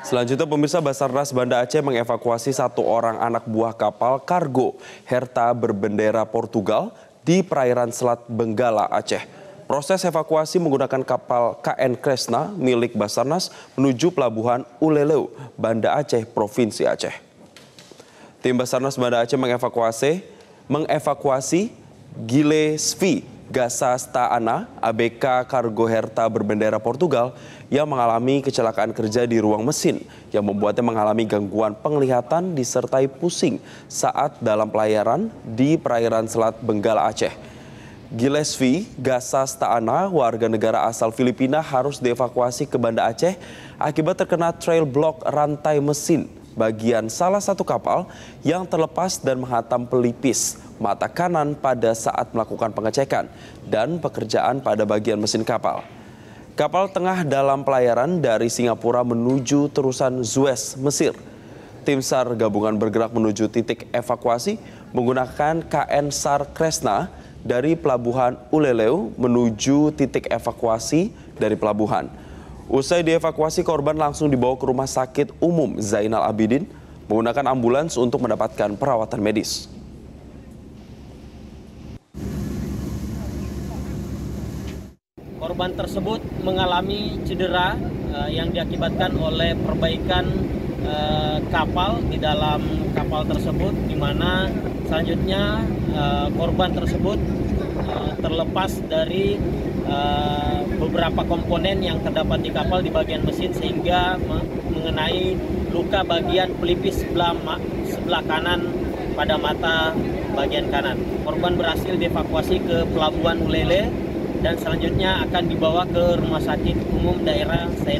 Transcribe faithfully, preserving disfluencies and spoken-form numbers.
Selanjutnya pemirsa, Basarnas Banda Aceh mengevakuasi satu orang anak buah kapal kargo Herta berbendera Portugal di perairan Selat Benggala, Aceh. Proses evakuasi menggunakan kapal K N Kresna milik Basarnas menuju pelabuhan Uleleu, Banda Aceh, Provinsi Aceh. Tim Basarnas Banda Aceh mengevakuasi mengevakuasi Gillespie Gasa Staana, A B K kargo Herta berbendera Portugal yang mengalami kecelakaan kerja di ruang mesin yang membuatnya mengalami gangguan penglihatan disertai pusing saat dalam pelayaran di perairan Selat Benggala, Aceh. Gillespie Gasa Staana, warga negara asal Filipina, harus dievakuasi ke Banda Aceh akibat terkena trail block rantai mesin bagian salah satu kapal yang terlepas dan menghantam pelipis mata kanan pada saat melakukan pengecekan dan pekerjaan pada bagian mesin kapal. Kapal tengah dalam pelayaran dari Singapura menuju terusan Suez, Mesir. Tim SAR gabungan bergerak menuju titik evakuasi menggunakan K N SAR Kresna dari pelabuhan Uleleu menuju titik evakuasi dari pelabuhan. Usai dievakuasi, korban langsung dibawa ke Rumah Sakit Umum Zainal Abidin menggunakan ambulans untuk mendapatkan perawatan medis. Korban tersebut mengalami cedera uh, yang diakibatkan oleh perbaikan uh, kapal di dalam kapal tersebut, di mana selanjutnya uh, korban tersebut uh, terlepas dari uh, beberapa komponen yang terdapat di kapal di bagian mesin sehingga mengenai luka bagian pelipis sebelah, sebelah kanan pada mata bagian kanan. Korban berhasil dievakuasi ke Pelabuhan Uleleu dan selanjutnya akan dibawa ke Rumah Sakit Umum Daerah